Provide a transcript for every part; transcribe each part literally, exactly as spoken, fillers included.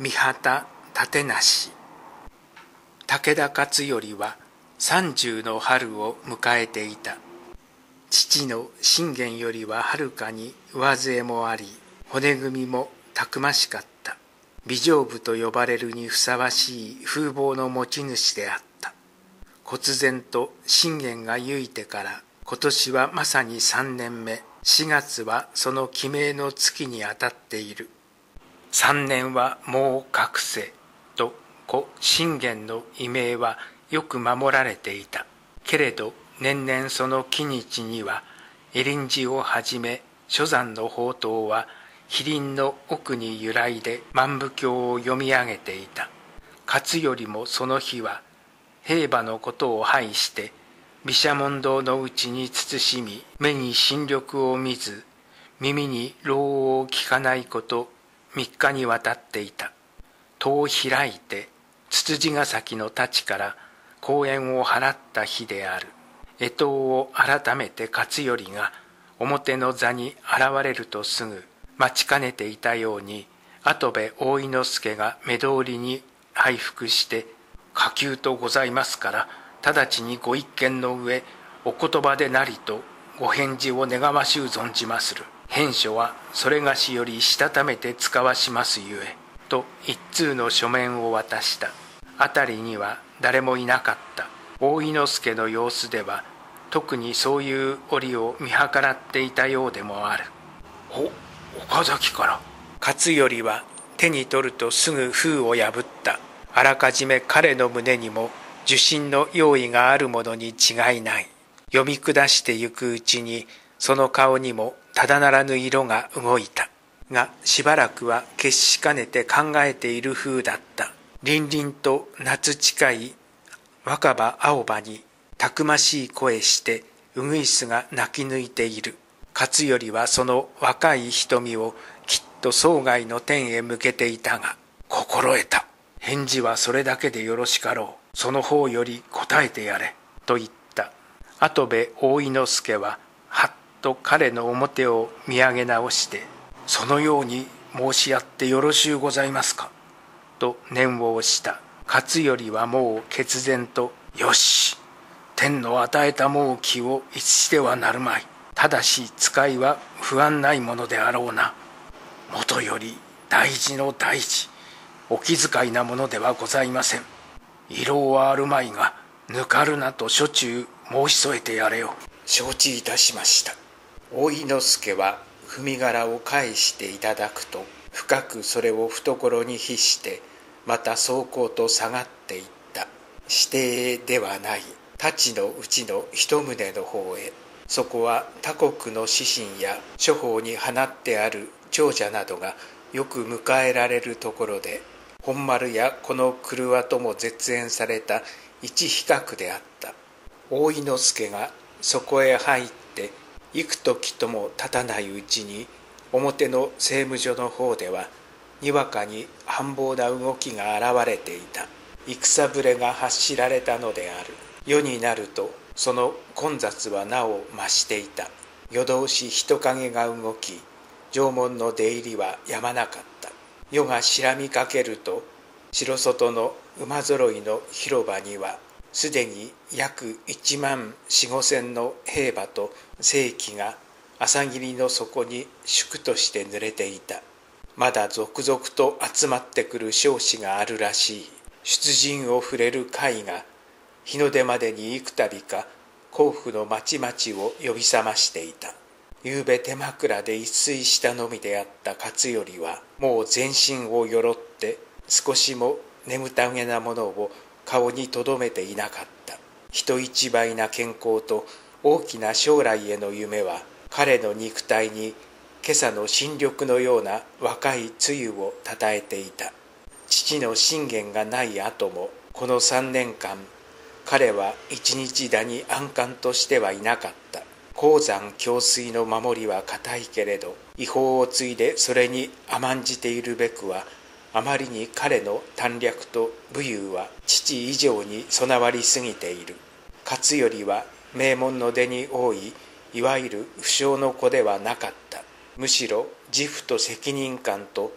三畑立梨。武田勝頼は三十の春を迎えていた。父の信玄よりははるかに上背もあり、骨組みもたくましかった。美丈夫と呼ばれるにふさわしい風貌の持ち主であった。忽然と信玄がゆいてから今年はまさに三年目、しがつはその記名の月にあたっている。三年はもう覚醒と故信玄の異名はよく守られていた。けれど年々その忌日には恵林寺をはじめ諸山の宝刀は碑林の奥に揺らいで万部経を読み上げていた。勝頼もその日は兵馬のことを拝して毘沙門堂のうちに慎み、目に新緑を見ず耳に朗を聞かないこと三日にわたっていた。戸を開いてつつじヶ崎の太刀から公園を払った日である。干支を改めて勝頼が表の座に現れるとすぐ待ちかねていたように、跡部大井之助が目通りに拝伏して「下級とございますから直ちにご一見の上お言葉でなりとご返事を願わしゅう存じまする。返書はそれがしよりしたためて使わしますゆえ」と一通の書面を渡した。辺りには誰もいなかった。大井之助の様子では特にそういう折を見計らっていたようでもある。お岡崎から。勝頼は手に取るとすぐ封を破った。あらかじめ彼の胸にも受信の用意があるものに違いない。読み下してゆくうちにその顔にもただならぬ色が動いた。がしばらくは決しかねて考えている風だった。凛々と夏近い若葉青葉にたくましい声してウグイスが鳴き抜いている。勝頼はその若い瞳をきっと総外の天へ向けていたが、心得た。返事はそれだけでよろしかろう。その方より答えてやれと言った。跡部大井之助ははっと彼の表を見上げ直して、そのように申し合ってよろしゅうございますかと念を押した。勝頼はもう決然と、よし、天の与えたもう気を逸してはなるまい。ただし使いは不安ないものであろうな。もとより大事の大事、お気遣いなものではございません。遺漏はあるまいがぬかるなと諸中申し添えてやれよ。承知いたしました。大井之助は踏み殻を返していただくと、深くそれを懐に秘してまた走行と下がっていった。指定ではない太刀のうちの一棟の方へ。そこは他国の指針や諸法に放ってある長者などがよく迎えられるところで、本丸やこの廓とも絶縁された一比較であった。大井之助がそこへ入って幾時とも経たないうちに、表の政務所の方ではにわかに繁忙な動きが現れていた。戦ぶれが発しられたのである。夜になるとその混雑はなお増していた。夜通し人影が動き、城門の出入りはやまなかった。夜が白みかけると、城外の馬揃いの広場にはすでに約一万四五千の兵馬と正規が朝霧の底に宿として濡れていた。まだ続々と集まってくる少子があるらしい。出陣を触れる会が日の出までに幾度か甲府の町々を呼び覚ましていた。夕べ手枕で一睡したのみであった勝頼はもう全身をよろって少しも眠たげなものを顔にとどめていなかった。人一倍な健康と大きな将来への夢は彼の肉体に今朝の新緑のような若い露をたたえていた。父の信玄がない後もこの三年間、彼は一日だに安閑としてはいなかった。鉱山強水の守りは固いけれど、違法を継いでそれに甘んじているべくは、あまりに彼の短絡と武勇は父以上に備わりすぎている。勝頼は名門の出に多い、いわゆる不肖の子ではなかった。むしろ自負と責任感と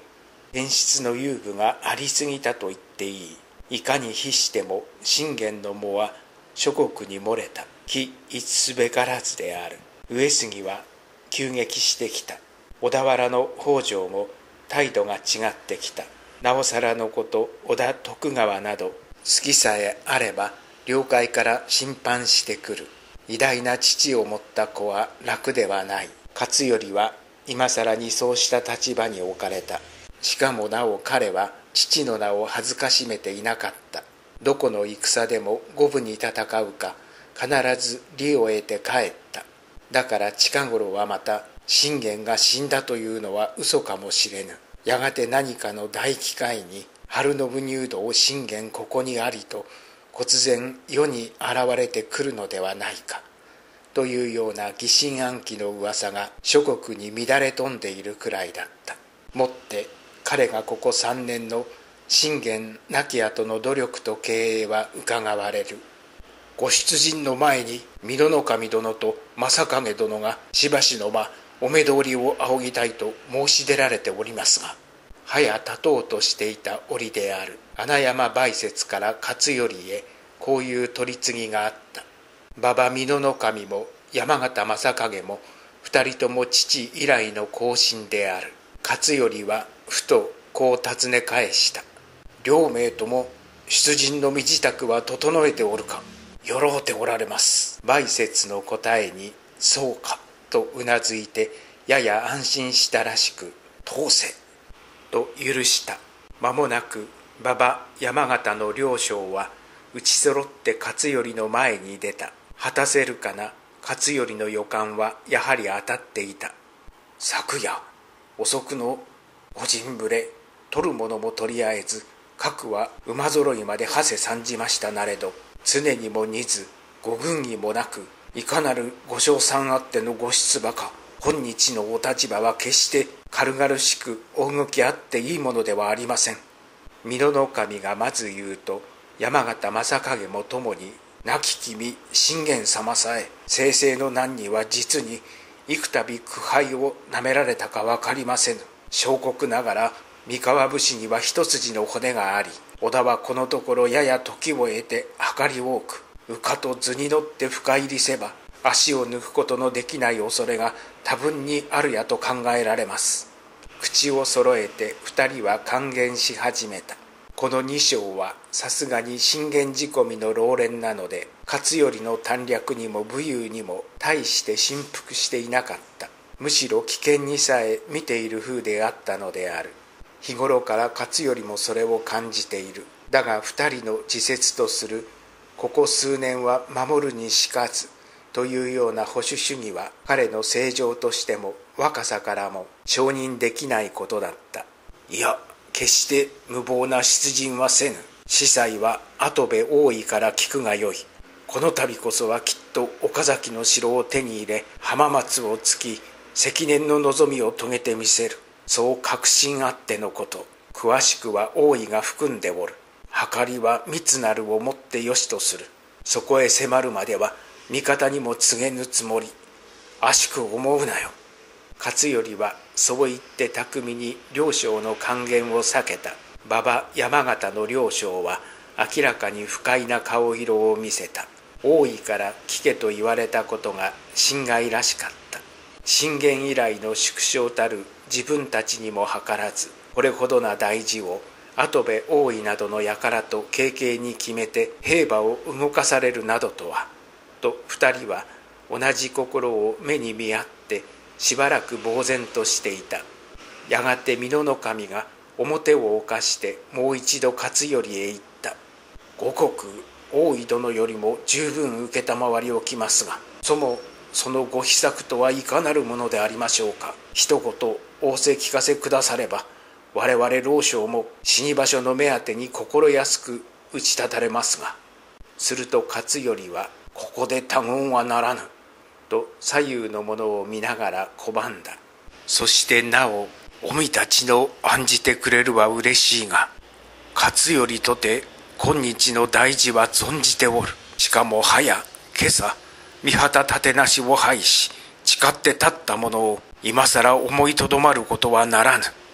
現実の遊具がありすぎたと言っていい。いかに必しても信玄の藻は諸国に漏れた。きいつすべからずである。上杉は急激してきた。小田原の北条も態度が違ってきた。なおさらのこと織田徳川など好きさえあれば領海から侵犯してくる。偉大な父を持った子は楽ではない。勝頼は今さらにそうした立場に置かれた。しかもなお彼は父の名を恥ずかしめていなかった。どこの戦でも五分に戦うか必ず利を得て帰った。だから近頃はまた信玄が死んだというのは嘘かもしれぬ。やがて何かの大機会に晴信入道信玄ここにありと忽然世に現れてくるのではないかというような疑心暗鬼の噂が諸国に乱れ飛んでいるくらいだった。もって彼がここ三年の信玄亡き後の努力と経営は伺われる。ご出陣の前に美濃守殿と正景殿がしばしの間お目通りを仰ぎたいと申し出られておりますが、早立とうとしていた折である。穴山梅雪から勝頼へこういう取り次ぎがあった。馬場美濃守も山形正景も二人とも父以来の後進である。勝頼はふとこう尋ね返した。両名とも出陣の身支度は整えておるか。よろうておられます。梅雪の答えにそうかとうなずいてやや安心したらしく、通せと許した。間もなく馬場山形の両将は打ちそろって勝頼の前に出た。果たせるかな。勝頼の予感はやはり当たっていた。昨夜遅くの御陣ぶれ、取るものもとりあえず各は馬揃いまではせ参じましたなれど、常にも似ずご軍議もなく、いかなるご賞賛あってのご出馬か。今日のお立場は決して軽々しくお動きあっていいものではありません。美濃守がまず言うと、山形正景もともに、亡き君信玄様さえ正々の難には実に幾度苦杯をなめられたか分かりませぬ。小国ながら三河武士には一筋の骨があり、織田はこのところやや時を得て計り多く、羽化と図に乗って深入りせば足を抜くことのできない恐れが多分にあるやと考えられます。口を揃えて二人は諫言し始めた。この二将はさすがに信玄仕込みの老練なので、勝頼の短略にも武勇にも大して振幅していなかった。むしろ危険にさえ見ている風であったのである。日頃から勝頼もそれを感じている。だが二人の自説とするここ数年は守るにしかずというような保守主義は彼の正常としても若さからも承認できないことだった。いや、決して無謀な出陣はせぬ。司祭は跡部大井から聞くがよい。この度こそはきっと岡崎の城を手に入れ、浜松を突き積年の望みを遂げてみせる。そう確信あってのこと。詳しくは大井が含んでおる。計りは密なるをもってよしとする。そこへ迫るまでは味方にも告げぬつもり。あしく思うなよ。勝頼はそう言って巧みに両将の諫言を避けた。馬場山形の両将は明らかに不快な顔色を見せた。大井から聞けと言われたことが心外らしかった。信玄以来の縮小たる自分たちにも計らず、これほどな大事を跡部大井などの輩と軽々に決めて兵馬を動かされるなどとは。と二人は同じ心を目に見合ってしばらく呆然としていた。やがて美濃守が表を犯してもう一度勝頼へ言った。五国大井殿よりも十分承りおきますが、そもそのご秘策とはいかなるものでありましょうか。一言仰せ聞かせくだされば、我々老将も死に場所の目当てに心安く打ち立たれますが。すると勝頼は、ここで他言はならぬと左右の者を見ながら拒んだ。そしてなお、おみたちの案じてくれるは嬉しいが、勝頼とて今日の大事は存じておる。しかも早今朝御旗立てなしを拝し誓って立ったものを今さら思いとどまることはならぬ。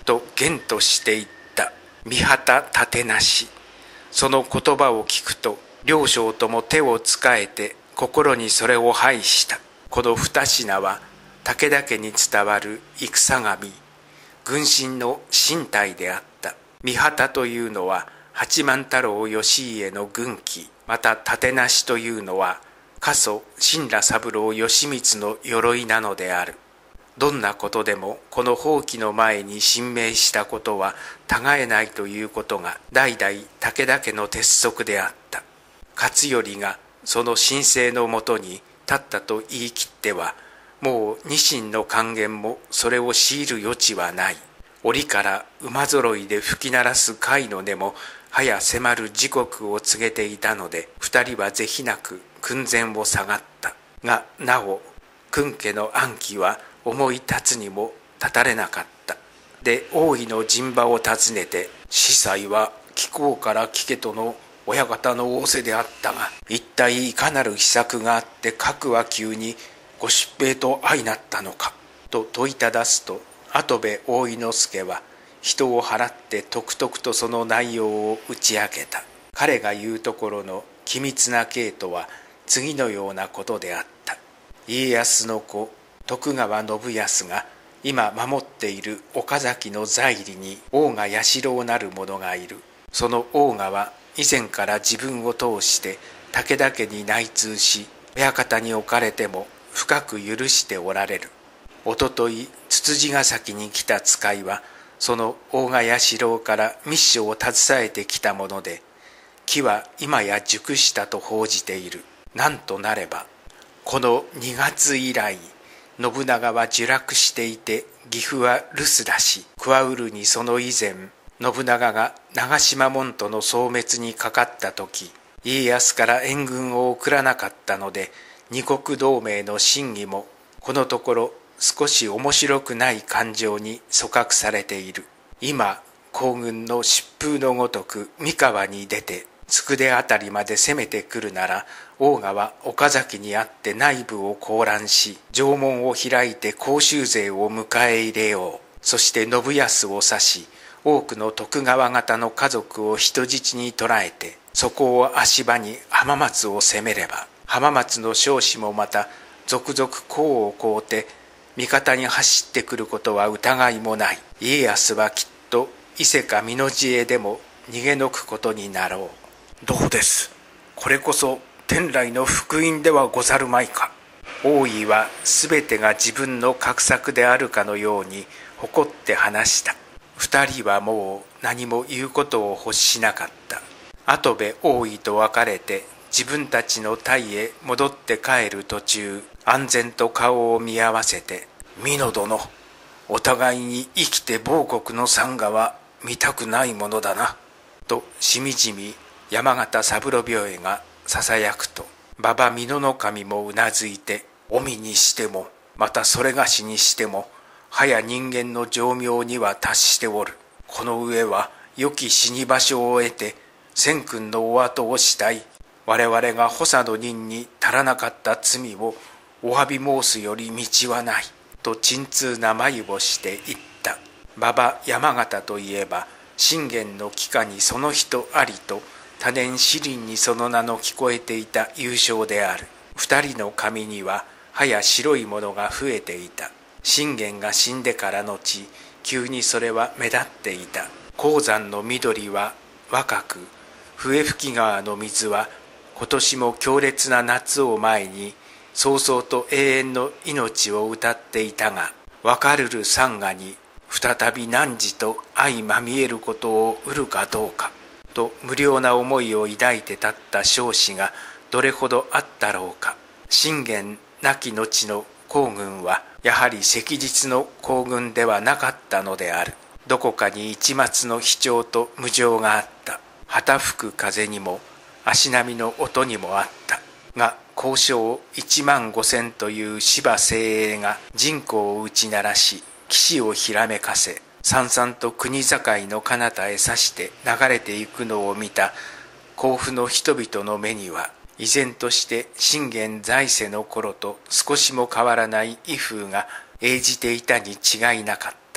と言として言った。御旗立てなし。その言葉を聞くと、両将とも手をつかえて心にそれを拝した。この二品は武田家に伝わる戦神、軍神の身体であった。御旗というのは八幡太郎義家の軍旗、また立てなしというのは家祖親羅三郎義満の鎧なのである。どんなことでもこの蜂起の前に神明したことは違えないということが代々武田家の鉄則であった。勝頼がその神聖のもとに立ったと言い切っては、もうニシンの還元もそれを強いる余地はない。檻から馬ぞろいで吹き鳴らす貝の音も早迫る時刻を告げていたので、二人は是非なく訓前を下がった。がなお訓家の暗記は思い立つにも立たれなかった。で王位の陣場を訪ねて、司祭は貴公から聞けとの親方の仰せであったが、一体いかなる秘策があって各は急にご出兵と相なったのかと問いただすと、跡部大井之助は人を払ってとくとくとその内容を打ち明けた。彼が言うところの機密な計とは次のようなことであった。家康の子徳川信康が今守っている岡崎の在里に王が弥四郎なる者がいる。その王がは以前から自分を通して武田家に内通し、親方に置かれても深く許しておられる。おとといつつじヶ崎に来た使いはその大賀弥四郎から密書を携えてきたもので、木は今や熟したと報じている。なんとなればこのにがつ以来、信長は受落していて岐阜は留守だし、桑売にその以前信長が長島門徒の消滅にかかった時、家康から援軍を送らなかったので、二国同盟の真偽もこのところ少し面白くない感情に組閣されている。今皇軍の疾風のごとく三河に出て佃あたりまで攻めてくるなら、王がは岡崎にあって内部を攻乱し、城門を開いて甲州勢を迎え入れよう。そして信康を指し、多くの徳川方の家族を人質に捕らえて、そこを足場に浜松を攻めれば、浜松の将士もまた続々功を請うて味方に走ってくることは疑いもない。家康はきっと伊勢か美濃路へでも逃げ抜くことになろう。どうです、これこそ天来の福音ではござるまいか。王位はすべてが自分の画策であるかのように誇って話した。二人はもう何も言うことを欲しなかった。跡部大井と別れて自分たちの隊へ戻って帰る途中、安全と顔を見合わせて、美濃殿、お互いに生きて亡国の惨禍は見たくないものだなとしみじみ山形三郎兵衛がささやくと、馬場美濃守もうなずいて、おみにしてもまたそれがしにしてもはや人間の情妙には達しておる。この上は良き死に場所を得て千君のお後をしたい。我々が補佐の任に足らなかった罪をお詫び申すより道はないと沈痛な眉をして言った。馬場山形といえば信玄の帰化にその人ありと多年詩林にその名の聞こえていた優勝である。二人の髪にははや白いものが増えていた。信玄が死んでからのち、急にそれは目立っていた。鉱山の緑は若く、笛吹川の水は今年も強烈な夏を前に早々と永遠の命を歌っていたが、別るる山河に再び汝と相まみえることを得るかどうかと無量な思いを抱いて立った将士がどれほどあったろうか。信玄亡き後の皇軍はやはり昔日の皇軍ではなかったのである。どこかに一抹の悲鳥と無情があった。旗吹く風にも足並みの音にもあった。が交渉一万五千という芝精鋭が人口を打ち鳴らし、岸をひらめかせ、さんさんと国境の彼方へ指して流れていくのを見た甲府の人々の目には、依然として信玄在世の頃と少しも変わらない威風が映じていたに違いなかった。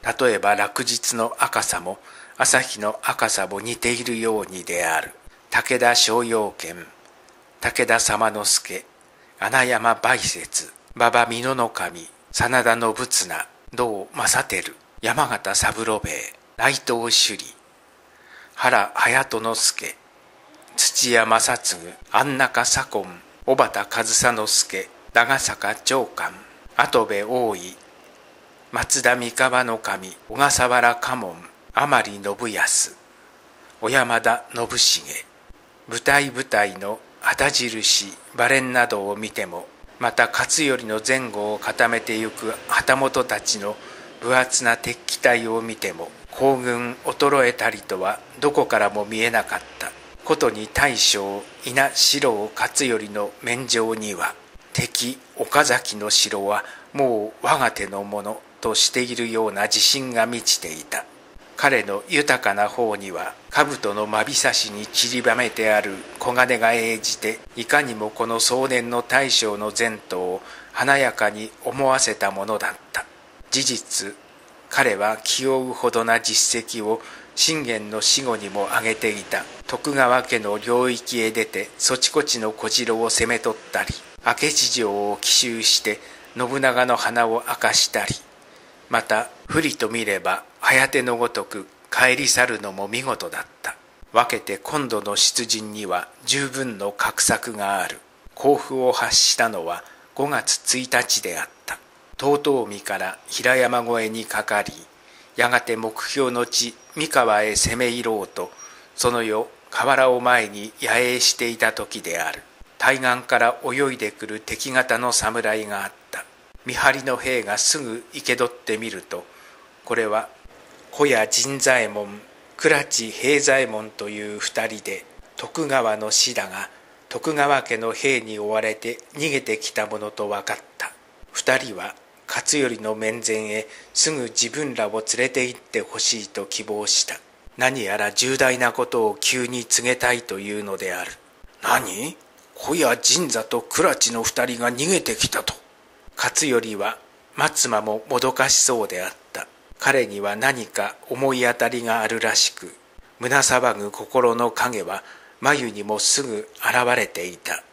例えば落日の赤さも朝日の赤さも似ているようにである。武田逍遙剣、武田様之助、穴山梅雪、馬場美濃守、真田信綱、道正輝、山形三郎兵衛、内藤首里、原隼人之助、土屋正次、安中左近、小畑上総介、長坂長官、跡部大井、松田三河守、小笠原家門、甘利信康、小山田信繁、舞台舞台の旗印、馬連などを見ても、また勝頼の前後を固めてゆく旗本たちの分厚な鉄騎隊を見ても、行軍衰えたりとはどこからも見えなかった。ことに大将稲四郎勝頼の免状には、敵岡崎の城はもう我が手のものとしているような自信が満ちていた。彼の豊かな方には兜のまびさしに散りばめてある黄金が映じて、いかにもこの壮年の大将の前途を華やかに思わせたものだった。事実、彼は気負うほどな実績を信玄の死後にも挙げていた。徳川家の領域へ出てそちこちの小次郎を攻め取ったり、明智城を奇襲して信長の鼻を明かしたり、また不利と見れば早手のごとく帰り去るのも見事だった。分けて今度の出陣には十分の画策がある。甲府を発したのはごがつついたちであった。遠江から平山越えにかかり、やがて目標の地三河へ攻め入ろうと、その夜河原を前に野営していた時である。対岸から泳いでくる敵方の侍があった。見張りの兵がすぐ生け取ってみると、これは小谷陣左衛門、倉地平左衛門という二人で、徳川の師だが徳川家の兵に追われて逃げてきたものと分かった。二人は勝頼の面前へすぐ自分らを連れて行ってほしいと希望した。何やら重大なことを急に告げたいというのである。何？小谷陣左と倉地の二人が逃げてきたと。勝頼は松間ももどかしそうであった。彼には何か思い当たりがあるらしく、胸騒ぐ心の影は眉にもすぐ現れていた。